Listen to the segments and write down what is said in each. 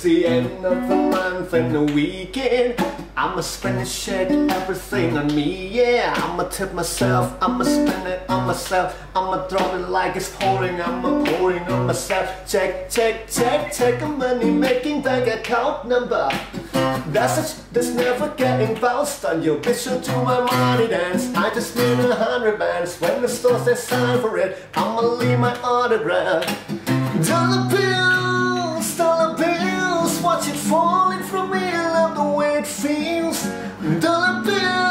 It's the end of the month and the weekend. I'ma spend and shake everything on me, yeah. I'ma tip myself, I'ma spend it on myself. I'ma drop it like it's pouring, I'ma pouring on myself. Check, check, check, check a money making bank account number. That's never getting bounced on your bitch or to my money dance. I just need 100 bands. When the store says sign for it, I'ma leave my autograph. Dollar bills, watch it falling from me. I love the way it feels. Dollar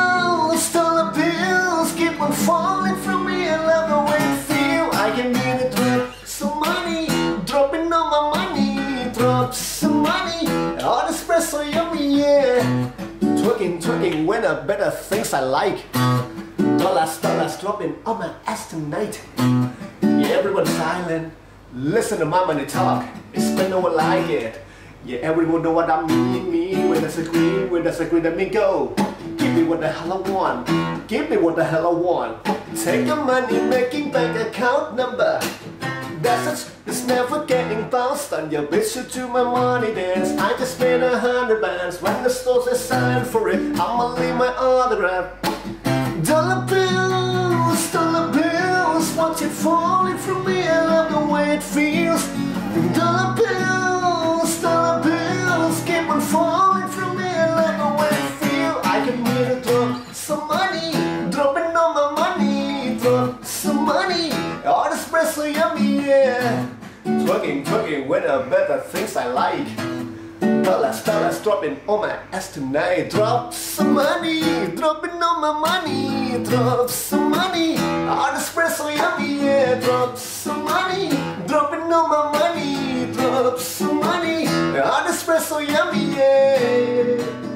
bills, keep on falling from me. I love the way it feels. I can need it drop some money, dropping on my money. Drop some money, all the espresso yummy, yeah. Twerking, when I better things I like. Dollars dropping on my ass tonight. Yeah, everyone silent. Listen to my money talk. It's been no one like it. Yeah, everyone know what I mean. When there's a green, that mean go. Give me what the hell I want. Give me what the hell I want. Take your money making bank account number. It's never getting bounced on your bitch or to my money dance. I just spent 100 bands. When the store says sign for it, I'ma leave my autograph. Dollar bills, watch it falling from me. I love the way it feels. Dollar bills, keep on falling from me. I love the way it feels. I can need to drop some money, dropping on my money. Drop some money, all the espresso yummy, yeah. Twerking, when I better things I like. Dollars dropping on my ass tonight. Drop some money, dropping on my money. Drop some money, all the espresso yummy, yeah. Drop some money, dropping on my money. Drop some money, all the espresso yummy, yeah.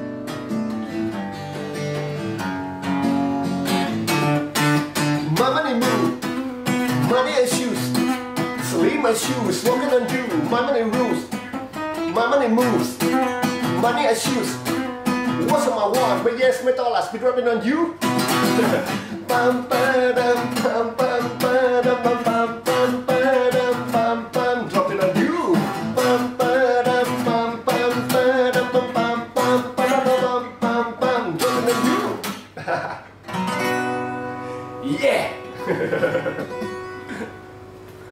My money move, money and shoes. Sleep my shoes, walking on you. My money rules, my money moves, money and shoes. What's on my watch? But yes, my dollars be dropping on you. Bam, ba, dum, bam, bam, ba, dum, bam, bam.